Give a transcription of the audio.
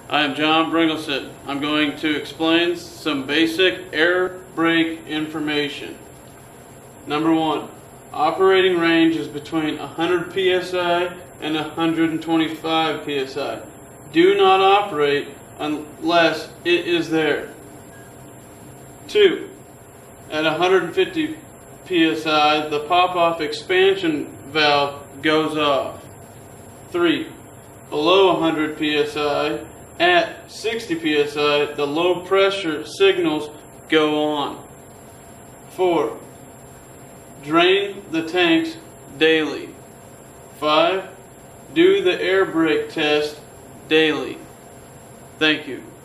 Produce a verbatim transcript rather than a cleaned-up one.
I am John Bringleson. I'm going to explain some basic air brake information. Number one, operating range is between one hundred P S I and one hundred twenty-five P S I. Do not operate unless it is there. Two, at one hundred fifty P S I, the pop-off expansion valve goes off. Three, below one hundred P S I, at sixty P S I, the low pressure signals go on. Four, drain the tanks daily. Five, do the air brake test daily. Thank you.